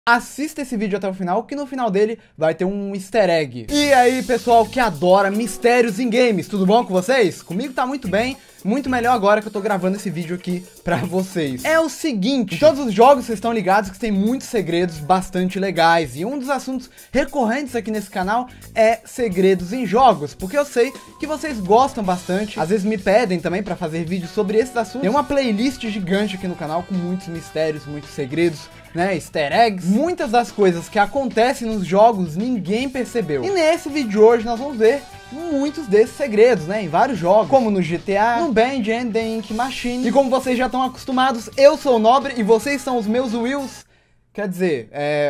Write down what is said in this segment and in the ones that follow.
Assista esse vídeo até o final, que no final dele vai ter um easter egg. E aí, pessoal que adora mistérios em games, tudo bom com vocês? Comigo tá muito bem, muito melhor agora que eu tô gravando esse vídeo aqui pra vocês. É o seguinte, em todos os jogos vocês estão ligados que tem muitos segredos bastante legais, e um dos assuntos recorrentes aqui nesse canal é segredos em jogos, porque eu sei que vocês gostam bastante, às vezes me pedem também pra fazer vídeos sobre esses assuntos. Tem uma playlist gigante aqui no canal com muitos mistérios, muitos segredos, né, easter eggs, muitas das coisas que acontecem nos jogos ninguém percebeu. E nesse vídeo de hoje nós vamos ver muitos desses segredos, né, em vários jogos, como no GTA, no Band and the Ink Machine. E como vocês já estão acostumados, eu sou o Nobre e vocês são os meus Wills. Quer dizer,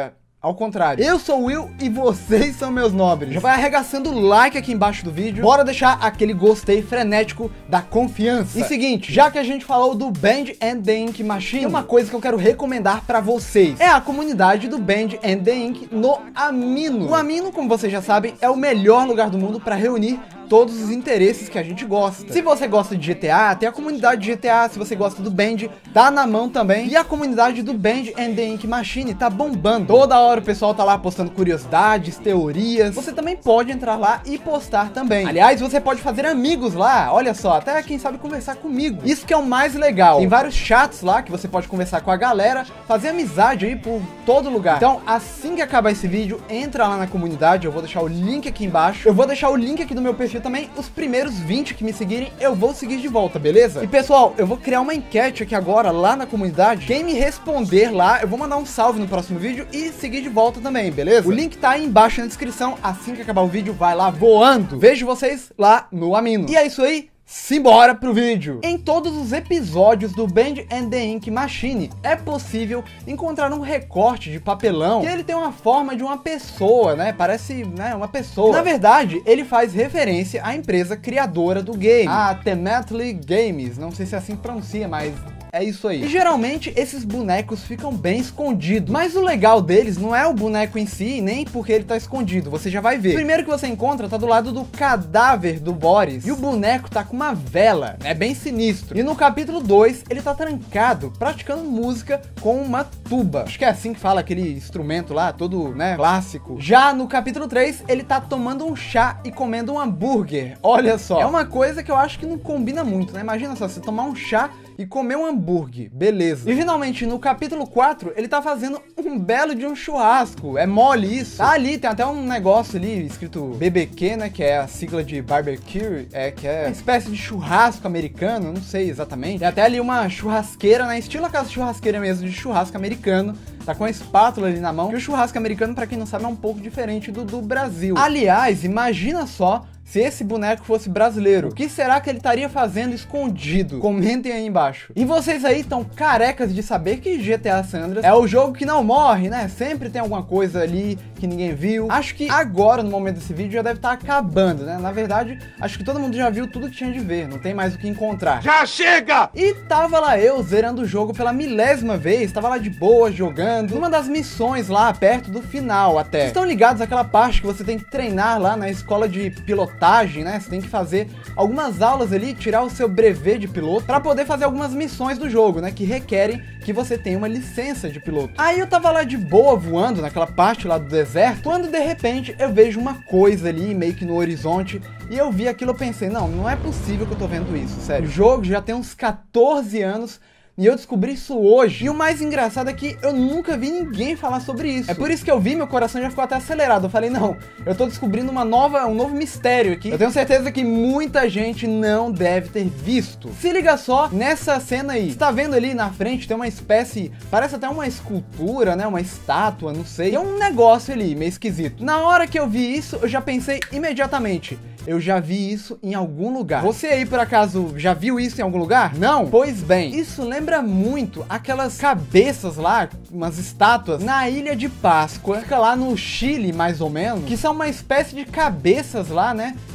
ao contrário, eu sou o Will e vocês são meus nobres. Já vai arregaçando o like aqui embaixo do vídeo. Bora deixar aquele gostei frenético da confiança. E seguinte, já que a gente falou do Band and the Ink Machine, tem uma coisa que eu quero recomendar pra vocês. É a comunidade do Band and the Ink no Amino. O Amino, como vocês já sabem, é o melhor lugar do mundo pra reunir todos os interesses que a gente gosta. Se você gosta de GTA, tem a comunidade de GTA. Se você gosta do Band, tá na mão também. E a comunidade do Band and the Ink Machine tá bombando. Toda hora o pessoal tá lá postando curiosidades, teorias. Você também pode entrar lá e postar também. Aliás, você pode fazer amigos lá. Olha só, até quem sabe conversar comigo. Isso que é o mais legal. Tem vários chats lá que você pode conversar com a galera, fazer amizade aí por todo lugar. Então, assim que acabar esse vídeo, entra lá na comunidade. Eu vou deixar o link aqui embaixo. Eu vou deixar o link aqui do meu perfil também. Os primeiros 20 que me seguirem, eu vou seguir de volta, beleza? E pessoal, eu vou criar uma enquete aqui agora lá na comunidade. Quem me responder lá, eu vou mandar um salve no próximo vídeo e seguir de volta também, beleza? O link tá aí embaixo na descrição. Assim que acabar o vídeo, vai lá voando. Vejo vocês lá no Amino. E é isso aí. Simbora pro vídeo! Em todos os episódios do Band and the Ink Machine, é possível encontrar um recorte de papelão que ele tem uma forma de uma pessoa, né? Parece, né, uma pessoa. Na verdade, ele faz referência à empresa criadora do game, a Temetly Games. Não sei se é assim que pronuncia, mas é isso aí. E geralmente esses bonecos ficam bem escondidos. Mas o legal deles não é o boneco em si, nem porque ele tá escondido. Você já vai ver. O primeiro que você encontra tá do lado do cadáver do Boris. E o boneco tá com uma vela. É bem sinistro. E no capítulo 2, ele tá trancado, praticando música com uma tuba. Acho que é assim que fala aquele instrumento lá, todo, né, clássico. Já no capítulo 3, ele tá tomando um chá e comendo um hambúrguer. Olha só. É uma coisa que eu acho que não combina muito, né? Imagina só, você tomar um chá e comer um hambúrguer, beleza. E finalmente, no capítulo 4, ele tá fazendo um belo de um churrasco. É mole isso. Tá ali, tem até um negócio ali, escrito BBQ, né, que é a sigla de barbecue, que é uma espécie de churrasco americano, não sei exatamente. Tem até ali uma churrasqueira, né, estilo aquela churrasqueira mesmo de churrasco americano. Tá com a espátula ali na mão. E o churrasco americano, pra quem não sabe, é um pouco diferente do Brasil. Aliás, imagina só se esse boneco fosse brasileiro. O que será que ele estaria fazendo escondido? Comentem aí embaixo. E vocês aí estão carecas de saber que GTA San Andreas é o jogo que não morre, né? Sempre tem alguma coisa ali que ninguém viu. Acho que agora, no momento desse vídeo, já deve estar acabando, né? Na verdade, acho que todo mundo já viu tudo que tinha de ver. Não tem mais o que encontrar. Já chega! E tava lá eu zerando o jogo pela 1000ª vez. Tava lá de boa, jogando. Numa das missões lá, perto do final até. Vocês estão ligados àquela parte que você tem que treinar lá na escola de pilotagem, né? Você tem que fazer algumas aulas ali, tirar o seu brevet de piloto para poder fazer algumas missões do jogo, né? Que requerem que você tenha uma licença de piloto. Aí eu tava lá de boa voando naquela parte lá do deserto, quando de repente eu vejo uma coisa ali meio que no horizonte e eu vi aquilo, eu pensei, não é possível que eu tô vendo isso, sério. O jogo já tem uns 14 anos e eu descobri isso hoje. E o mais engraçado é que eu nunca vi ninguém falar sobre isso. É por isso que eu vi, meu coração já ficou até acelerado. Eu falei, não, eu tô descobrindo um novo mistério aqui. Eu tenho certeza que muita gente não deve ter visto. Se liga só nessa cena aí. Você tá vendo ali na frente, tem uma espécie, parece até uma escultura, né? Uma estátua, não sei. Tem um negócio ali, meio esquisito. Na hora que eu vi isso, eu já pensei imediatamente, eu já vi isso em algum lugar. Você aí, por acaso, já viu isso em algum lugar? Não? Pois bem, isso lembra muito aquelas cabeças lá, umas estátuas, na Ilha de Páscoa. Fica lá no Chile, mais ou menos, que são uma espécie de cabeças lá, né?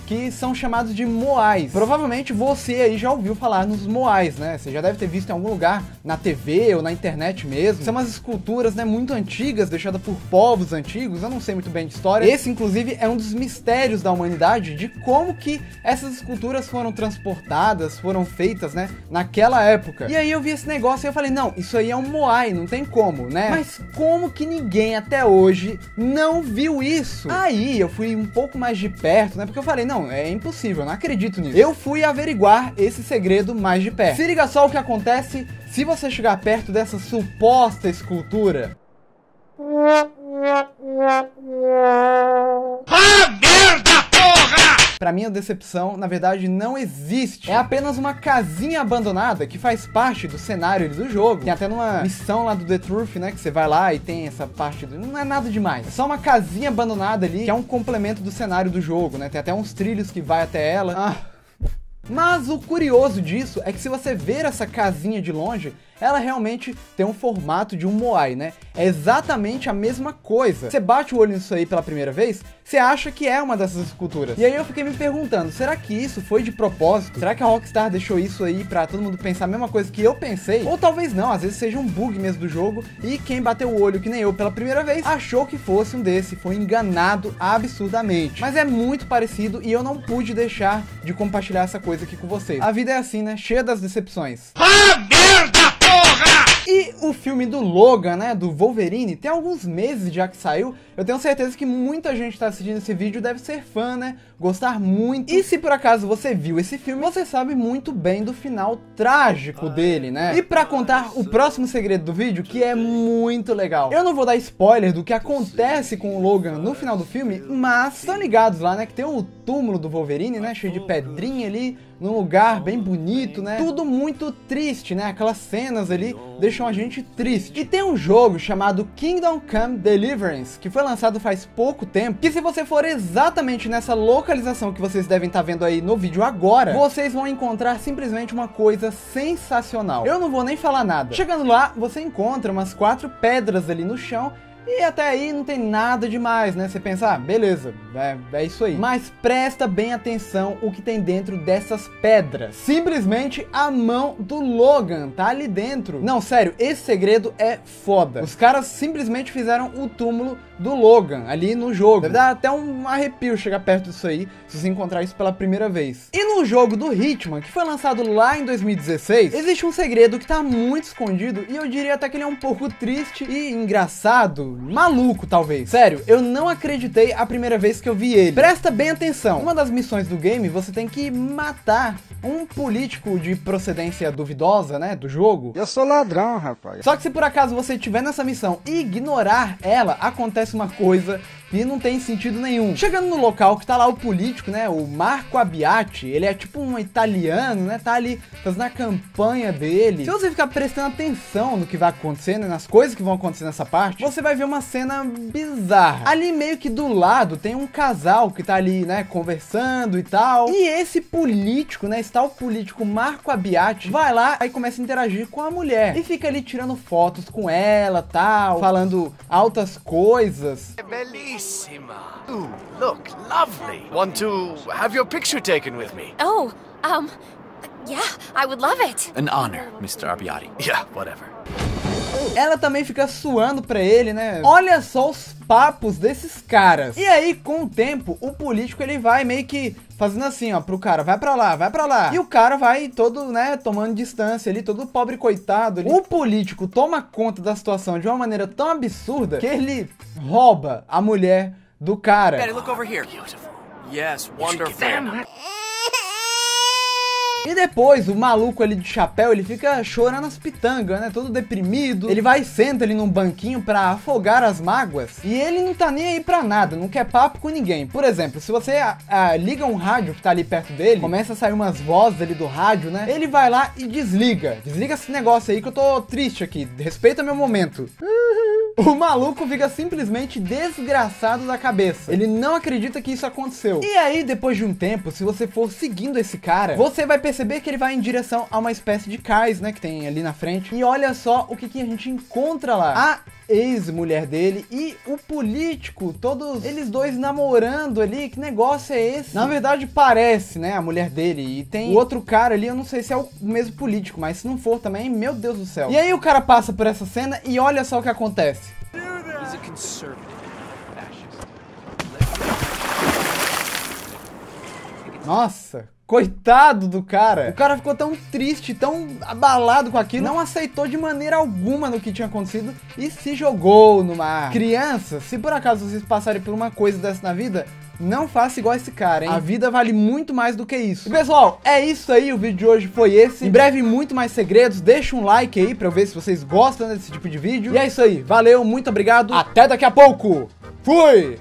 que são chamados de moais. Provavelmente você aí já ouviu falar nos moais, né? Você já deve ter visto em algum lugar, na TV ou na internet mesmo. São umas esculturas, né, muito antigas, deixadas por povos antigos, eu não sei muito bem de história. Esse, inclusive, é um dos mistérios da humanidade, de como que essas esculturas foram transportadas, foram feitas, né, naquela época. E aí eu vi esse negócio e eu falei, não, isso aí é um moai, não tem como, né? Mas como que ninguém até hoje não viu isso? Aí eu fui um pouco mais de perto, né, porque eu falei, não, é impossível, eu não acredito nisso. Eu fui averiguar esse segredo mais de perto. Se liga só o que acontece se você chegar perto dessa suposta escultura. Ah, merda, porra! Pra minha decepção, na verdade, não existe. É apenas uma casinha abandonada que faz parte do cenário do jogo. Tem até numa missão lá do The Truth, né, que você vai lá e tem essa parte do... Não é nada demais. É só uma casinha abandonada ali, que é um complemento do cenário do jogo, né? Tem até uns trilhos que vai até ela. Mas o curioso disso é que se você ver essa casinha de longe, ela realmente tem um formato de um moai, né? É exatamente a mesma coisa. Você bate o olho nisso aí pela primeira vez, você acha que é uma dessas esculturas. E aí eu fiquei me perguntando, será que isso foi de propósito? Será que a Rockstar deixou isso aí pra todo mundo pensar a mesma coisa que eu pensei? Ou talvez não, às vezes seja um bug mesmo do jogo e quem bateu o olho, que nem eu, pela primeira vez, achou que fosse um desse, foi enganado absurdamente. Mas é muito parecido e eu não pude deixar de compartilhar essa coisa aqui com vocês. A vida é assim, né? Cheia das decepções. Ah, merda, porra! E o filme do Logan, né, do Wolverine, tem alguns meses já que saiu. Eu tenho certeza que muita gente tá assistindo esse vídeo deve ser fã, né, gostar muito. E se por acaso você viu esse filme, você sabe muito bem do final trágico dele, né? E pra contar o próximo segredo do vídeo, que é muito legal. Eu não vou dar spoiler do que acontece com o Logan no final do filme, mas estão ligados lá, né, que tem o túmulo do Wolverine, né, cheio de pedrinha ali, num lugar bem bonito, né? Tudo muito triste, né? Aquelas cenas ali deixam a gente triste. E tem um jogo chamado Kingdom Come Deliverance, que foi lançado faz pouco tempo, que se você for exatamente nessa localização que vocês devem estar vendo aí no vídeo agora, vocês vão encontrar simplesmente uma coisa sensacional. Eu não vou nem falar nada. Chegando lá, você encontra umas 4 pedras ali no chão, e até aí não tem nada demais, né? Você pensa, ah, beleza, é isso aí. Mas presta bem atenção o que tem dentro dessas pedras. Simplesmente a mão do Logan tá ali dentro. Não, sério, esse segredo é foda. Os caras simplesmente fizeram o túmulo do Logan ali no jogo. Deve dar até um arrepio chegar perto disso aí, se você encontrar isso pela primeira vez. E no jogo do Hitman, que foi lançado lá em 2016, existe um segredo que tá muito escondido e eu diria até que ele é um pouco triste e engraçado, maluco talvez. Sério, eu não acreditei a primeira vez que eu vi ele. Presta bem atenção. Uma das missões do game, você tem que matar um político de procedência duvidosa, né, do jogo. Eu sou ladrão, rapaz. Só que se por acaso você estiver nessa missão e ignorar ela, acontece uma coisa que não tem sentido nenhum. Chegando no local que tá lá o político, né, o Marco Abbiati, ele é tipo um italiano, né, tá ali fazendo a campanha dele. Se você ficar prestando atenção no que vai acontecer, né, nas coisas que vão acontecer nessa parte, você vai ver uma cena bizarra. Ali meio que do lado tem um casal que tá ali, né, conversando e tal. E esse político, né, está o político Marco Abbiati, vai lá e começa a interagir com a mulher. E fica ali tirando fotos com ela, tal, falando altas coisas. Bellissima. Ooh, look, lovely. Want to have your picture taken with me? Oh, yeah, I would love it. An honor, Mr. Abbiati. Yeah, whatever. Ela também fica suando pra ele, né? Olha só os papos desses caras. E aí, com o tempo, o político ele vai meio que fazendo assim, ó, pro cara, vai pra lá, vai pra lá. E o cara vai todo, né, tomando distância ali, todo pobre coitado ali. O político toma conta da situação de uma maneira tão absurda que ele rouba a mulher do cara. Betty, look over here. Beautiful. Yes, wonderful. E depois, o maluco ali de chapéu, ele fica chorando as pitangas, né? Todo deprimido. Ele vai e senta ali num banquinho pra afogar as mágoas. E ele não tá nem aí pra nada, não quer papo com ninguém. Por exemplo, se você liga um rádio que tá ali perto dele, começa a sair umas vozes ali do rádio, né? Ele vai lá e desliga. Desliga esse negócio aí que eu tô triste aqui. Respeita meu momento. O maluco fica simplesmente desgraçado da cabeça. Ele não acredita que isso aconteceu. E aí, depois de um tempo, se você for seguindo esse cara, você vai perceber que ele vai em direção a uma espécie de cais, né, que tem ali na frente. E olha só o que a gente encontra lá. A ex-mulher dele e o político, todos eles dois namorando ali. Que negócio é esse? Na verdade parece, né, a mulher dele, e tem o outro cara ali, eu não sei se é o mesmo político, mas se não for também, meu Deus do céu. E aí o cara passa por essa cena e olha só o que acontece. Nossa, coitado do cara. O cara ficou tão triste, tão abalado com aquilo, não aceitou de maneira alguma no que tinha acontecido e se jogou no mar. Criança, se por acaso vocês passarem por uma coisa dessa na vida, não faça igual esse cara, hein? A vida vale muito mais do que isso. E pessoal, é isso aí, o vídeo de hoje foi esse. Em breve, muito mais segredos. Deixa um like aí pra eu ver se vocês gostam desse tipo de vídeo. E é isso aí, valeu, muito obrigado. Até daqui a pouco. Fui!